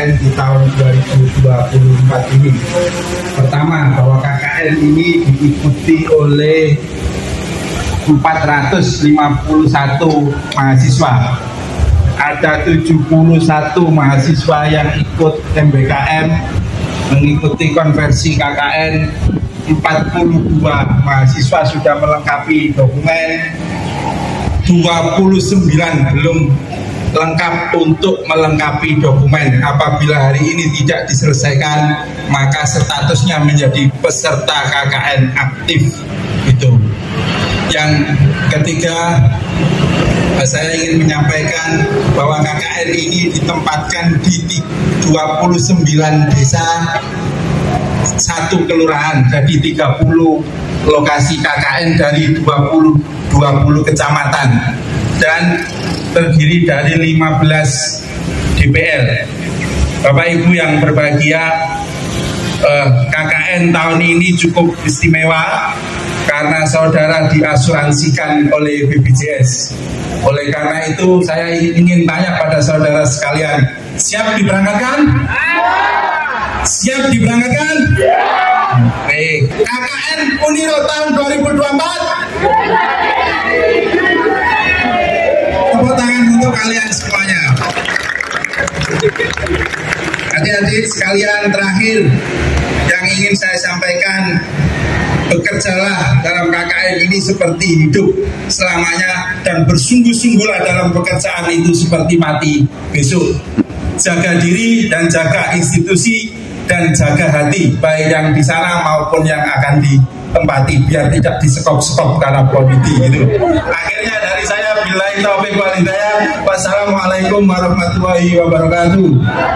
KKN di tahun 2024 ini. Pertama, bahwa KKN ini diikuti oleh 451 mahasiswa. Ada 71 mahasiswa yang ikut MBKM mengikuti konversi KKN. 42 mahasiswa sudah melengkapi dokumen, 29 belum lengkap untuk melengkapi dokumen. Apabila hari ini tidak diselesaikan, maka statusnya menjadi peserta KKN aktif. Itu. Yang ketiga, saya ingin menyampaikan bahwa KKN ini ditempatkan di 29 desa, 1 kelurahan, jadi 30 lokasi KKN dari 20 kecamatan dan terdiri dari 15 DPL. Bapak Ibu yang berbahagia, KKN tahun ini cukup istimewa karena saudara diasuransikan oleh BPJS. Oleh karena itu saya ingin tanya pada saudara sekalian, siap diberangkatkan? Siap diberangkatkan? Baik. KKN Uniro tahun 2024. Tepuk tangan untuk kalian semuanya. Adik-adik sekalian, terakhir yang ingin saya sampaikan, bekerjalah dalam KKN ini seperti hidup selamanya dan bersungguh-sungguhlah dalam pekerjaan itu seperti mati besok. Jaga diri dan jaga institusi dan jaga hati, baik yang di sana maupun yang akan ditempati, biar tidak disekop-sekop karena politik gitu. Akhirnya dari saya, billahi taufiq wal hidayah. Wassalamualaikum warahmatullahi wabarakatuh.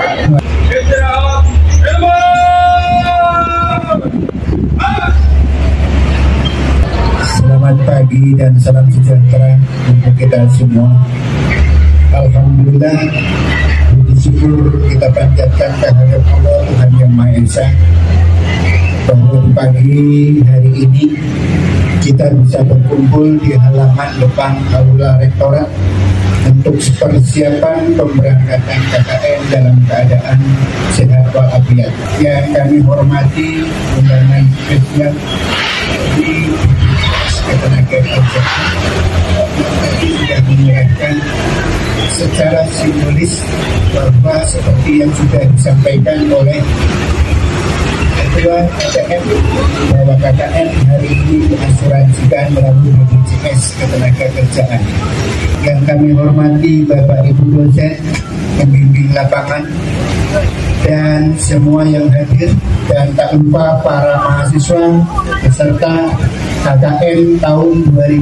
Selamat pagi dan salam sejahtera untuk kita semua. Alhamdulillah, puji syukur kita panjatkan kehadirat Allah Tuhan Yang Maha Esa, bahwa di pagi hari ini kita bisa berkumpul di halaman depan aula rektorat untuk persiapan pemberangkatan KKN dalam keadaan sehat walafiat. Yang kami hormati undangan spesial di Ketenaga Kerjaan tadi sudah menyerahkan secara simbolis bahwa seperti yang sudah disampaikan oleh Ketua KKN, bahwa KKN hari ini diasuransikan melalui BPJS Ketenagakerjaan. Yang kami hormati Bapak Ibu dosen, pembimbing lapangan, dan semua yang hadir, dan tak lupa para mahasiswa beserta KKN tahun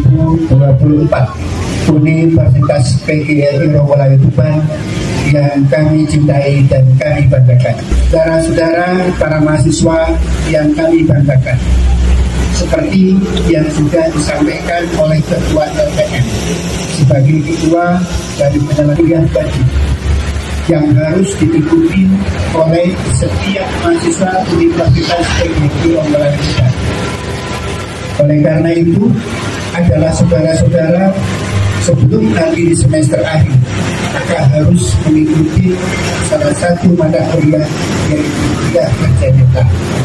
2024 Universitas PGRI Rawalaya Tuban yang kami cintai dan kami banggakan. Saudara-saudara, para mahasiswa yang kami banggakan, seperti yang sudah disampaikan oleh Ketua LPM sebagai ketua dari penyelenggara tadi, yang harus diikuti oleh setiap mahasiswa Universitas PGRI Rawalaya Tuban. Oleh karena itu adalah saudara-saudara, sebelum nanti di semester akhir, maka harus mengikuti salah satu mata kuliah yaitu kuliah kerja nyata.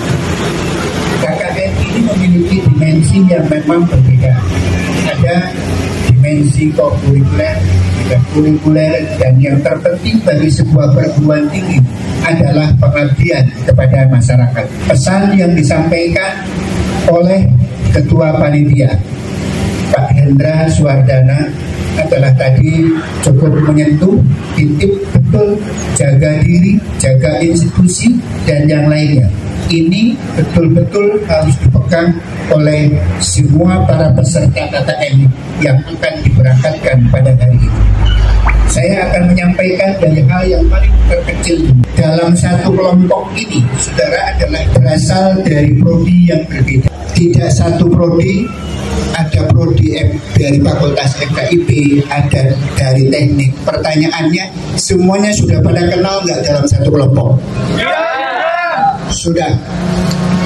KKN ini memiliki dimensi yang memang berbeda. Ada dimensi kurikuler, dan yang terpenting bagi sebuah perguruan tinggi adalah pengabdian kepada masyarakat. Pesan yang disampaikan oleh Ketua Panitia Pak Hendra Suwardana adalah tadi cukup menyentuh titik betul, jaga diri, jaga institusi, dan yang lainnya. Ini betul-betul harus dipegang oleh semua para peserta KKN yang akan diberangkatkan pada hari ini. Saya akan menyampaikan dari hal yang paling terkecil. Dalam satu kelompok ini, saudara adalah berasal dari prodi yang berbeda. Tidak satu prodi, ada prodi dari Fakultas FKIP, ada dari teknik. Pertanyaannya, semuanya sudah pada kenal nggak dalam satu kelompok? Sudah.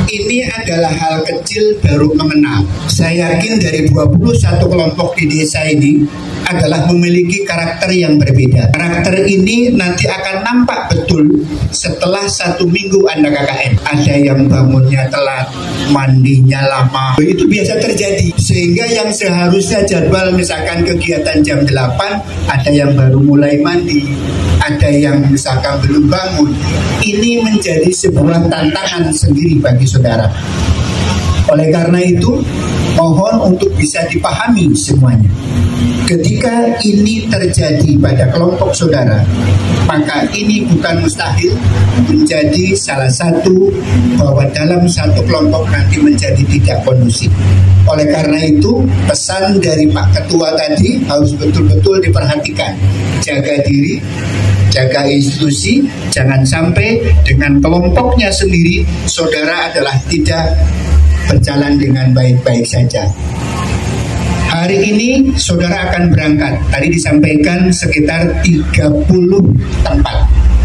Ini adalah hal kecil baru mengenal. Saya yakin dari 21 kelompok di desa ini adalah memiliki karakter yang berbeda. Karakter ini nanti akan nampak betul setelah 1 minggu Anda KKN. Ada yang bangunnya telat, mandinya lama. Itu biasa terjadi. Sehingga yang seharusnya jadwal misalkan kegiatan jam 8, ada yang baru mulai mandi, ada yang misalkan belum bangun. Ini menjadi sebuah tantangan sendiri bagi saudara. Oleh karena itu, mohon untuk bisa dipahami semuanya. Ketika ini terjadi pada kelompok saudara, maka ini bukan mustahil menjadi salah satu bahwa dalam satu kelompok nanti menjadi tidak kondusif. Oleh karena itu, pesan dari Pak Ketua tadi harus betul-betul diperhatikan. Jaga diri, jaga institusi, jangan sampai dengan kelompoknya sendiri saudara adalah tidak berjalan dengan baik-baik saja. Hari ini saudara akan berangkat. Tadi disampaikan sekitar 30 tempat,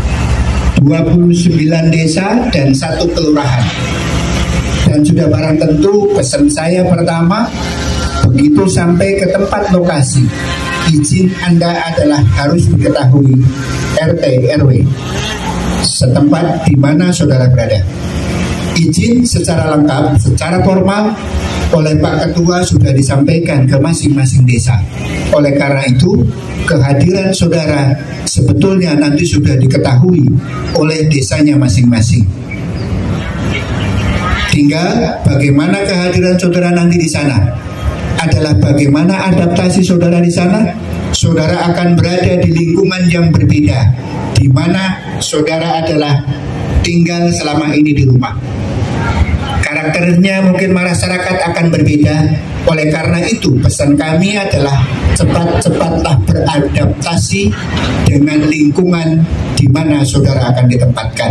29 desa dan 1 kelurahan. Dan sudah barang tentu pesan saya pertama, begitu sampai ke tempat lokasi, izin Anda adalah harus diketahui RT RW setempat di mana saudara berada. Izin secara lengkap, secara formal oleh Pak Ketua sudah disampaikan ke masing-masing desa. Oleh karena itu, kehadiran saudara sebetulnya nanti sudah diketahui oleh desanya masing-masing. Tinggal bagaimana kehadiran saudara nanti di sana adalah bagaimana adaptasi saudara di sana. Saudara akan berada di lingkungan yang berbeda, di mana saudara adalah tinggal selama ini di rumah. Karakternya mungkin masyarakat akan berbeda. Oleh karena itu pesan kami adalah cepat-cepatlah beradaptasi dengan lingkungan di mana saudara akan ditempatkan.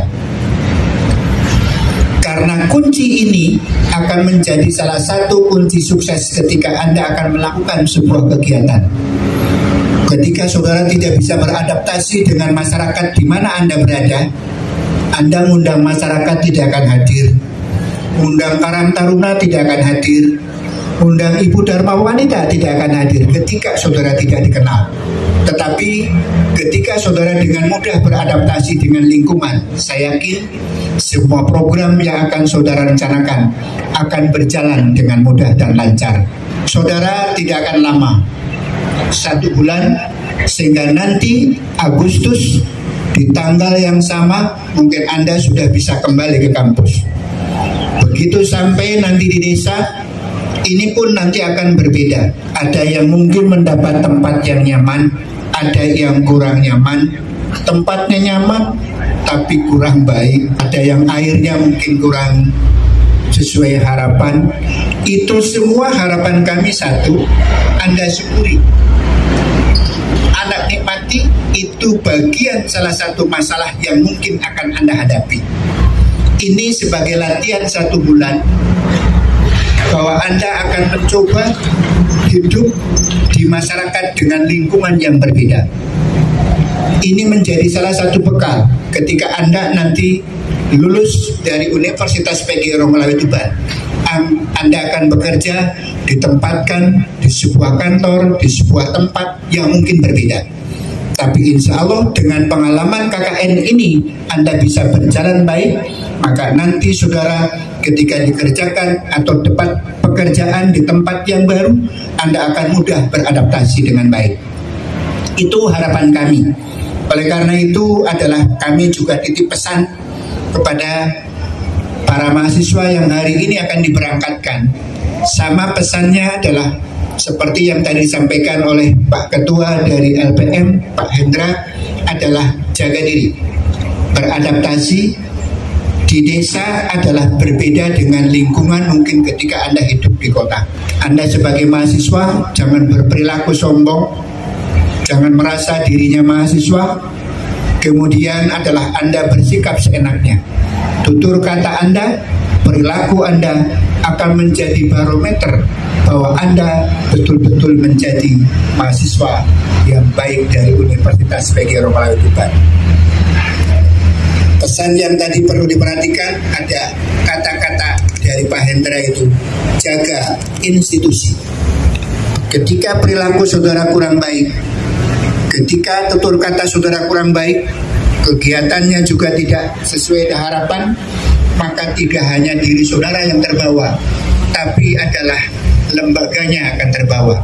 Karena kunci ini akan menjadi salah satu kunci sukses ketika Anda akan melakukan sebuah kegiatan. Ketika saudara tidak bisa beradaptasi dengan masyarakat di mana Anda berada, Anda mengundang masyarakat tidak akan hadir, undang Karang Taruna tidak akan hadir, undang Ibu Dharma Wanita tidak akan hadir ketika saudara tidak dikenal. Tetapi ketika saudara dengan mudah beradaptasi dengan lingkungan, saya yakin semua program yang akan saudara rencanakan akan berjalan dengan mudah dan lancar. Saudara tidak akan lama, 1 bulan, sehingga nanti Agustus di tanggal yang sama mungkin Anda sudah bisa kembali ke kampus. Begitu sampai nanti di desa, ini pun nanti akan berbeda. Ada yang mungkin mendapat tempat yang nyaman, ada yang kurang nyaman. Tempatnya nyaman tapi kurang baik, ada yang airnya mungkin kurang sesuai harapan. Itu semua harapan kami satu, Anda syukuri, Anda nikmati. Itu bagian salah satu masalah yang mungkin akan Anda hadapi. Ini sebagai latihan 1 bulan bahwa Anda akan mencoba hidup di masyarakat dengan lingkungan yang berbeda. Ini menjadi salah satu bekal ketika Anda nanti lulus dari Universitas PGRI Romo-Lawe Tuban. Anda akan bekerja, ditempatkan di sebuah kantor, di sebuah tempat yang mungkin berbeda. Tapi insya Allah dengan pengalaman KKN ini Anda bisa berjalan baik, maka nanti saudara ketika dikerjakan atau tempat pekerjaan di tempat yang baru, Anda akan mudah beradaptasi dengan baik. Itu harapan kami. Oleh karena itu adalah kami juga titip pesan kepada para mahasiswa yang hari ini akan diberangkatkan. Sama pesannya adalah seperti yang tadi disampaikan oleh Pak Ketua dari LPM, Pak Hendra, adalah jaga diri, beradaptasi. Di desa adalah berbeda dengan lingkungan mungkin ketika Anda hidup di kota. Anda sebagai mahasiswa jangan berperilaku sombong, jangan merasa dirinya mahasiswa, kemudian adalah Anda bersikap seenaknya. Tutur kata Anda, perilaku Anda akan menjadi barometer bahwa Anda betul-betul menjadi mahasiswa yang baik dari Universitas PGRI Romo-Lawe Tuban. Pesan yang tadi perlu diperhatikan, ada kata-kata dari Pak Hendra itu jaga institusi. Ketika perilaku saudara kurang baik, ketika tutur kata saudara kurang baik, kegiatannya juga tidak sesuai dengan harapan, maka tidak hanya diri saudara yang terbawa, tapi adalah lembaganya akan terbawa.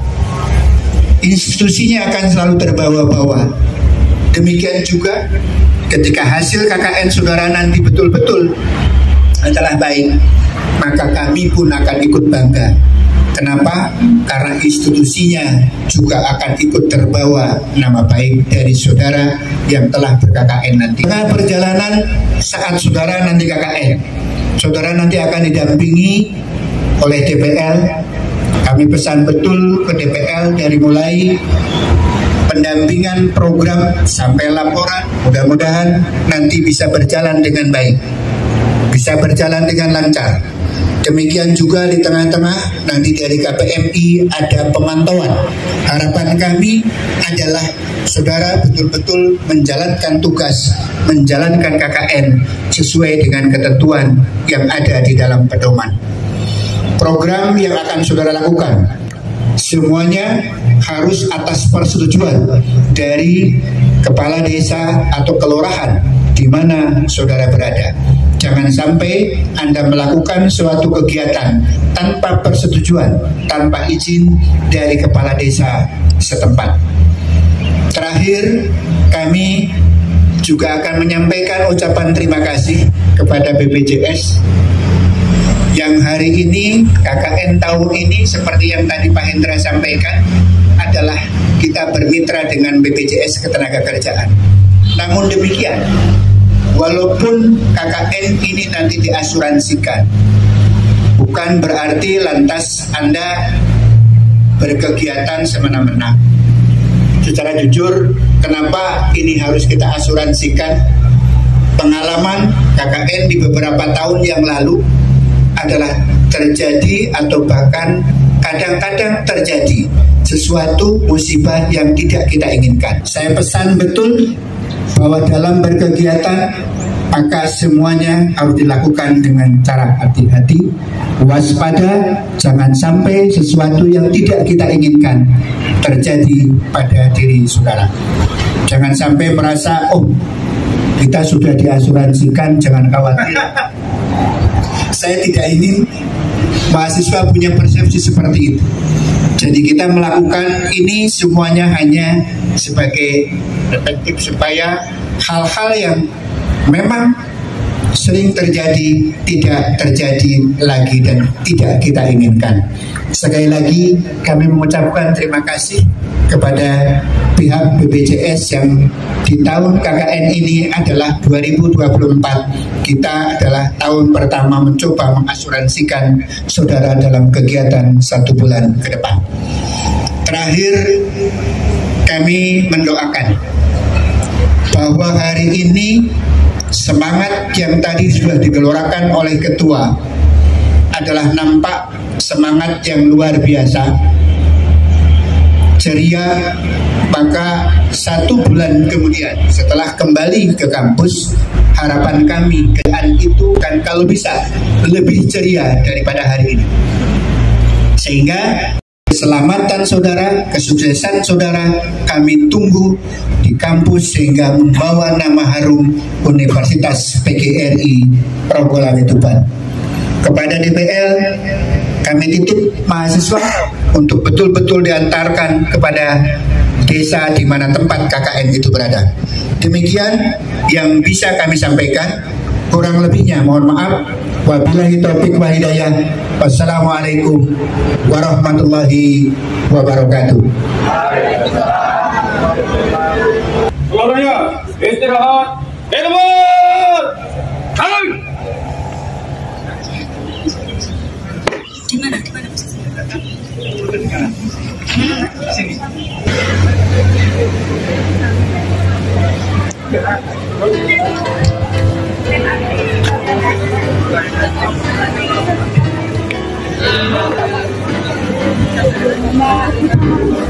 Institusinya akan selalu terbawa-bawa. Demikian juga ketika hasil KKN saudara nanti betul-betul adalah baik, maka kami pun akan ikut bangga. Kenapa? Karena institusinya juga akan ikut terbawa nama baik dari saudara yang telah ber-KKN nanti. Karena perjalanan saat saudara nanti KKN, saudara nanti akan didampingi oleh DPL. Kami pesan betul ke DPL dari mulai pendampingan program sampai laporan. Mudah-mudahan nanti bisa berjalan dengan baik, bisa berjalan dengan lancar. Demikian juga di tengah-tengah nanti dari KPMI ada pemantauan. Harapan kami adalah saudara betul-betul menjalankan tugas, menjalankan KKN sesuai dengan ketentuan yang ada di dalam pedoman. Program yang akan saudara lakukan semuanya harus atas persetujuan dari kepala desa atau kelurahan di mana saudara berada. Jangan sampai Anda melakukan suatu kegiatan tanpa persetujuan, tanpa izin dari kepala desa setempat. Terakhir, kami juga akan menyampaikan ucapan terima kasih kepada BPJS yang hari ini, KKN tahun ini seperti yang tadi Pak Hendra sampaikan adalah kita bermitra dengan BPJS Ketenagakerjaan. Namun demikian, walaupun KKN ini nanti diasuransikan, bukan berarti lantas Anda berkegiatan semena-mena. Secara jujur, kenapa ini harus kita asuransikan? Pengalaman KKN di beberapa tahun yang lalu adalah terjadi atau bahkan kadang-kadang terjadi sesuatu musibah yang tidak kita inginkan. Saya pesan betul bahwa dalam berkegiatan maka semuanya harus dilakukan dengan cara hati-hati, waspada, jangan sampai sesuatu yang tidak kita inginkan terjadi pada diri saudara. Jangan sampai merasa, oh kita sudah diasuransikan, jangan khawatir. Saya tidak ingin mahasiswa punya persepsi seperti itu. Jadi kita melakukan ini semuanya hanya sebagai preventif supaya hal-hal yang memang sering terjadi tidak terjadi lagi dan tidak kita inginkan. Sekali lagi kami mengucapkan terima kasih kepada pihak BPJS yang di tahun KKN ini adalah 2024. Kita adalah tahun pertama mencoba mengasuransikan saudara dalam kegiatan 1 bulan ke depan. Terakhir, kami mendoakan bahwa hari ini semangat yang tadi sudah digelorakan oleh ketua adalah nampak semangat yang luar biasa, ceria. Maka 1 bulan kemudian setelah kembali ke kampus, harapan kami keadaan itu kan kalau bisa lebih ceria daripada hari ini, sehingga keselamatan saudara, kesuksesan saudara kami tunggu di kampus sehingga membawa nama harum Universitas PGRI Probolinggo Tuban. Kepada DPL kami titip mahasiswa untuk betul-betul diantarkan kepada desa di mana tempat KKN itu berada. Demikian yang bisa kami sampaikan. Kurang lebihnya mohon maaf. Wabillahi taufiq wa hidayah. Wassalamualaikum warahmatullahi wabarakatuh. Seluruhnya istirahat. Edward! Hai! Gimana? Sini.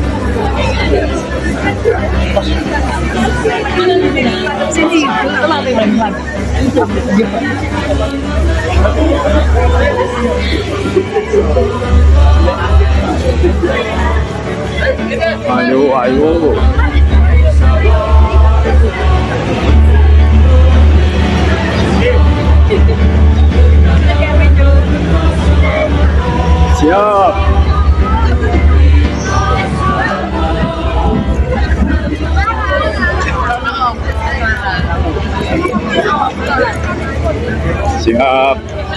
Sini, Ayo. Siap. Siap.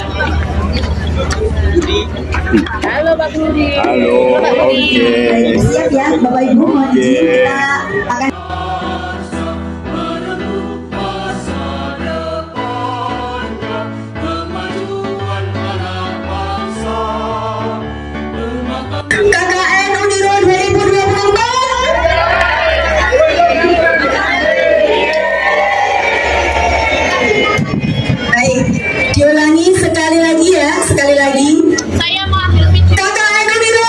Halo Pak Budi. Halo. Oke. Siap ya Bapak Ibu. Oke. Kita akan KKN Uniro 2024. Baik, diulangi sekali lagi ya, sekali lagi. Saya mau ambil video. KKN Uniro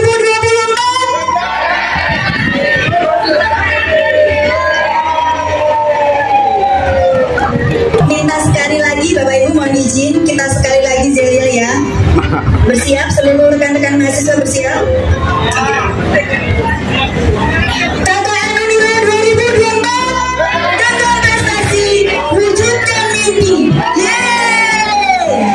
2024. Minta sekali lagi Bapak Ibu mohon izin, kita sekali lagi Zelia ya. Bersiap, seluruh rekan-rekan mahasiswa bersiap. KKN Uniro 2024, gagal prestasi, wujudkan mimpi. Yeay!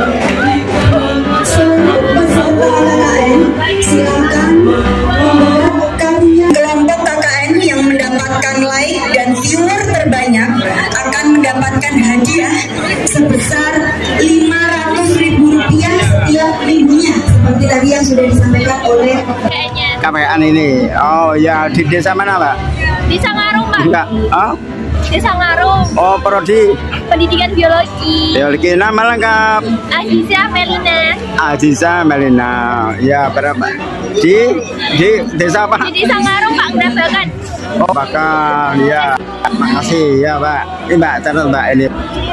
Seluruh peserta KKN silakan membawa karya. Kelompok KKN yang mendapatkan like dan viewer terbanyak akan mendapatkan hadiah sebesar Rp500.000 setiap minggunya, seperti tadi yang sudah disampaikan oleh KPN ini. Oh ya, di desa mana, Pak? Di Sangarung, Pak. Enggak. Oh? Di Sangarung. Oh, prodi Pendidikan biologi. biologi. Nama lengkap? Aziza Melina. Aziza Melina. Ya, berapa? Di desa apa? Di Sangarung, Pak. Grabakan. Oh, bakal. Ya. Makasih ya, Pak. Ini Mbak, catat Mbak ini.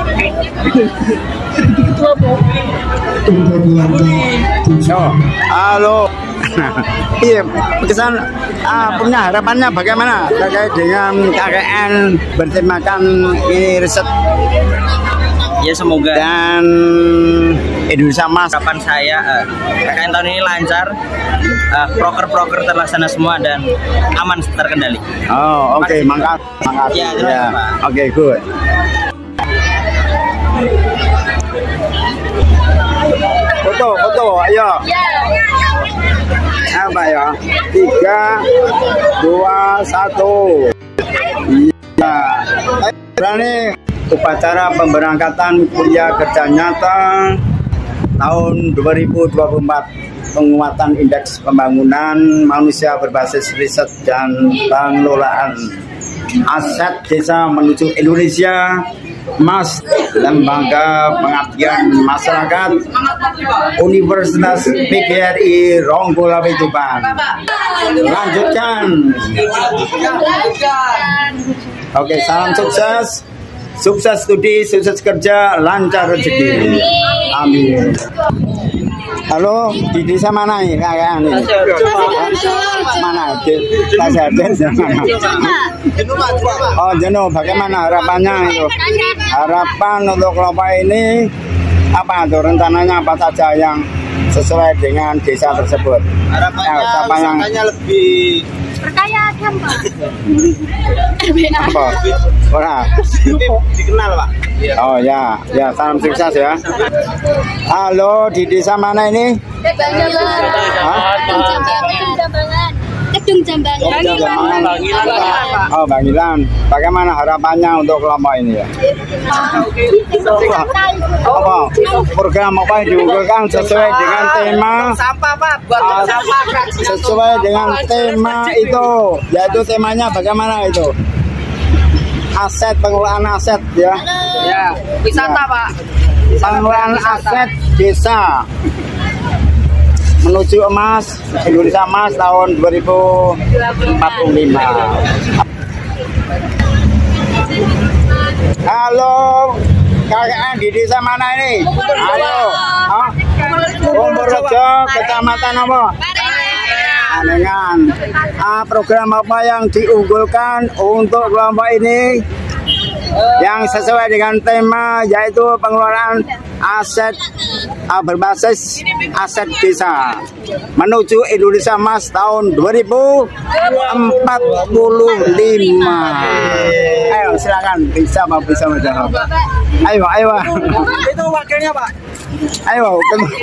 Oh, halo. Iya, pesan punya harapannya bagaimana terkait dengan KKN bertemakan ini riset Ya semoga dan Indonesia Mas. harapan saya KKN tahun ini lancar, proker-proker terlaksana semua dan aman terkendali. Oh, oke, mangkat. Ya, terima kasih, Pak. Oke, good. Foto, ayo. Ya. Apa ya? 3, 2, 1. Iya. Berani upacara pemberangkatan kuliah kerja nyata tahun 2024, penguatan indeks pembangunan manusia berbasis riset dan pengelolaan aset desa menuju Indonesia Mas, Lembaga Pengabdian Masyarakat Universitas PGRI Ronggolawe Tuban. Lanjutkan. Oke, salam sukses. Sukses studi, sukses kerja, lancar rezeki. Amin. Halo, di desa mana nih kakak nih? Mana? Oh, jenuh. Bagaimana harapannya itu? Harapan untuk kelompok ini apa tuh rencananya apa saja yang sesuai dengan desa tersebut? Harapannya lebih Perkaya agama. apa? Ora. Dikenal, Pak. Oh ya, salam sukses ya. Halo, di desa mana ini? Kedung Jambangan. Oh, Bangilan. Bagaimana harapannya untuk kelompok ini ya? Apa? Program apa yang diunggulkan sesuai dengan tema? Sampah, Pak. Buat sampah. Sesuai dengan tema itu, yaitu temanya bagaimana itu? Aset, pengelolaan aset ya. Ya, wisata, Pak. Pengelolaan aset desa menuju emas, Indonesia Emas tahun 2045. Halo, KKN di desa mana ini? Ayo. Umurrejo, Kecamatan apa? Anengan. Program apa yang diunggulkan untuk kelompok ini? yang sesuai dengan tema yaitu pengelolaan aset berbasis aset desa menuju Indonesia Emas tahun 2045. Ayo silakan bisa menjawab. Ayo. Itu wakilnya Pak. Ayo.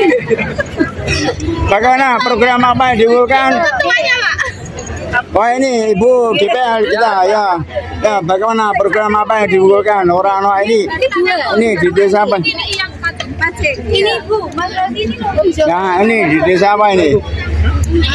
Bagaimana program apa yang dilakukan? Oh ini Ibu DPR kita ya. Ya bagaimana program apa yang dilakukan orang-orang ini di desa apa? Ini Bu, Mas Rodi ini loh. Nah ini di desa apa ini? Ini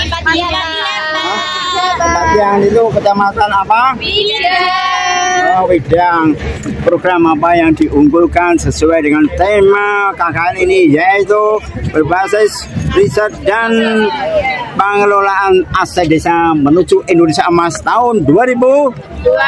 Patian itu kecamatan apa? Widang. Oh Widang. Program apa yang diunggulkan sesuai dengan tema KKN ini yaitu berbasis riset dan pengelolaan aset desa menuju Indonesia Emas tahun 2045.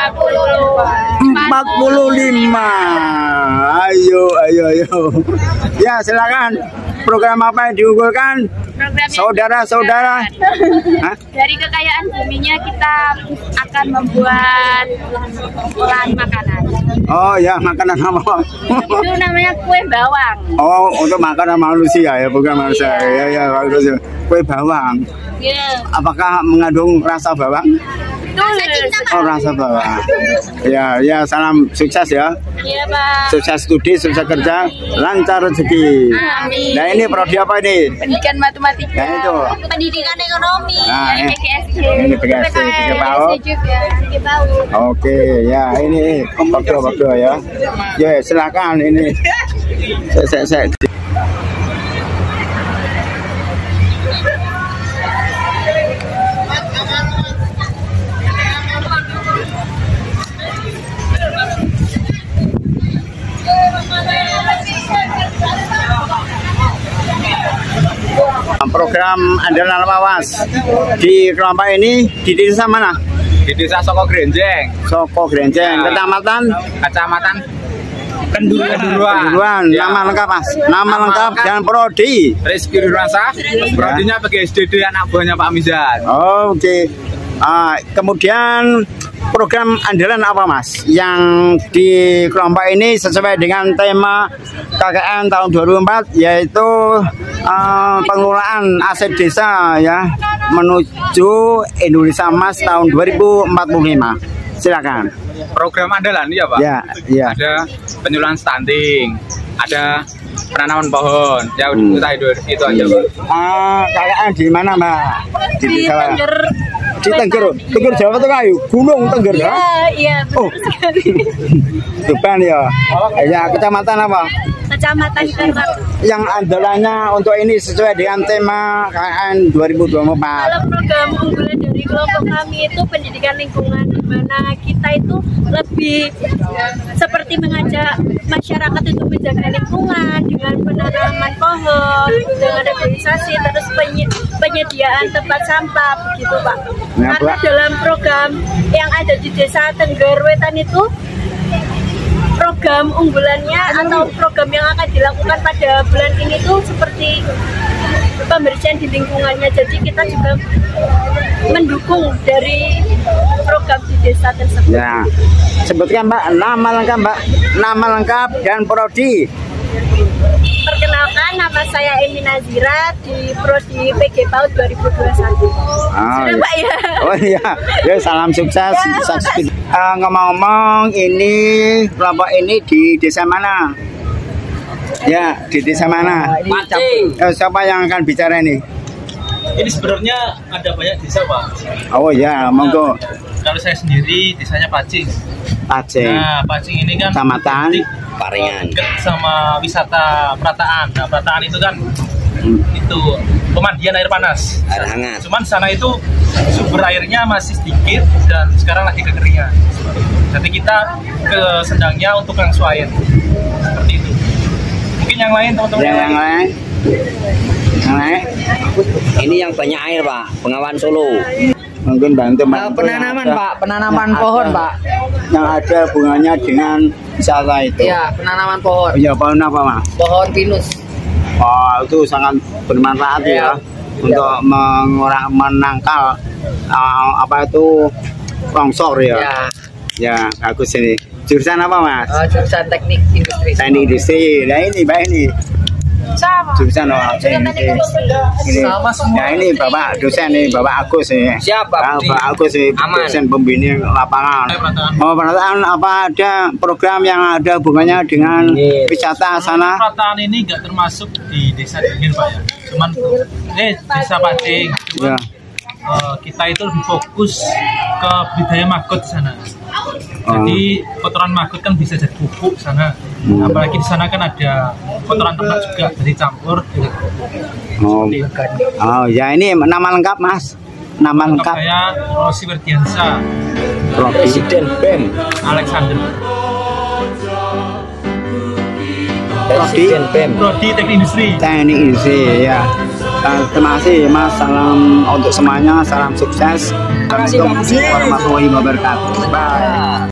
Ayo. Ya silakan. Program apa yang diunggulkan? Saudara-saudara. Dari kekayaan buminya kita akan membuat olahan makanan. Oh ya, makanan apa? Itu namanya kue bawang. Oh, untuk makanan manusia ya, bukan manusia. Ya, bagus. Kue bawang. Ya. Apakah mengandung rasa bawang? Betul. Oh, rasa bawang. Ya, salam sukses ya. Iya, Pak. Sukses studi, sukses kerja, lancar rezeki. Amin. Nah, ini prodi apa ini? Pendidikan matematika. Nah, itu. Pendidikan ekonomi. Nah, dari PGSD. ini PGSD, tiga PAUD. Oke, ya ini waktu ya. Ya, silakan ini. Saya. Program andalan Wawas di kelompok ini di desa mana? Di desa Soko Grenjeng. Kecamatan Kenduruan. Ya. Nama lengkap Mas. Nama lengkap dan prodi. Rizky Nurwansyah. Prodinya PGSD anak buahnya Pak Mizan. Oke. Kemudian program andalan apa Mas yang di kelompok ini sesuai dengan tema KKN tahun 2004 yaitu pengelolaan aset desa ya menuju Indonesia Emas tahun 2045. Silakan. Program andalan ya Pak. Ya. Ada penyuluhan stunting, ada penanaman pohon. Ya itu aja Pak. KKN di mana Mbak? Di desa. Di Tengger Jawa Tengah yuk, Gunung Tengger ya? Iya, betul sekali. Tuban ya. Ya, kecamatan apa? Kecamatan Kerap. Yang andalannya untuk ini sesuai dengan tema KKN 2024. Kalau program unggulan dari kelompok kami itu pendidikan lingkungan, di mana kita itu lebih seperti mengajak masyarakat itu menjaga lingkungan dengan penanaman pohon, dengan reboisasi, terus penyediaan tempat sampah, begitu Pak. Nah, karena dalam program yang ada di Desa Tengger Wetan itu program unggulannya atau program yang akan dilakukan pada bulan ini tuh seperti pembersihan di lingkungannya. Jadi kita juga mendukung dari program di desa tersebut. Ya, sebutkan Mbak nama lengkap dan prodi. Perkenalkan, nama saya Emi Nazira di prodi PG PAUD 2021. Sudah Pak ya? Oh iya, ya salam sukses. Ngomong-ngomong, ini kelompok ini di desa mana? Ya, di desa mana? Siapa yang akan bicara ini? Ini sebenarnya ada banyak desa Pak. Oh ya, monggo. Kalau saya sendiri desanya Pacing. Nah, Pacing ini kan kecamatan Paringan. Dekat sama wisata Prataan. Nah, Prataan itu kan itu pemandian air panas. Air hangat. Cuman sana itu sumber airnya masih sedikit dan sekarang lagi kekeringan. Jadi kita ke Sendangnya untuk langsung air. Seperti itu. Mungkin yang lain teman-teman. Yang lain. Ini yang banyak air Pak, Bengawan Solo. Mungkin bantu penanaman Pak, penanaman pohon Pak. Yang ada hubungannya dengan wisata itu. Iya, penanaman pohon. Iya, pohon apa Mas? Pohon pinus. Oh, itu sangat bermanfaat ya untuk menangkal apa itu longsor ya. Ya, bagus ini. Jurusan apa, Mas? Jurusan teknik industri. Teknik industri. Nah ini, Mbak ini. Sama. Jurusan ini. Sama semua. Nah ini Bapak dosen nih, Bapak Agus nih. Siap, Pak. Bapak Agus nih, dosen pembimbing lapangan. Oh, penataan apa ada program yang ada hubungannya dengan wisata sana? Penataan ini nggak termasuk di desa dingin, Pak ya. Cuman ini desa Pading. Ya. Kita itu lebih fokus ke budaya maggot di sana. Jadi kotoran maggot kan bisa jadi pupuk sana. Apalagi di sana kan ada kotoran ternak juga dari campur. Oh ya, ini nama lengkap, Mas. Nama lengkap. Saya Rosi Werdiansa, Presiden BEM Alexander. Presiden BEM. Prodi Teknik Industri. Teknik Industri ya. Terima kasih, Mas. Salam untuk semuanya, salam sukses. Assalamualaikum warahmatullahi wabarakatuh. Bye.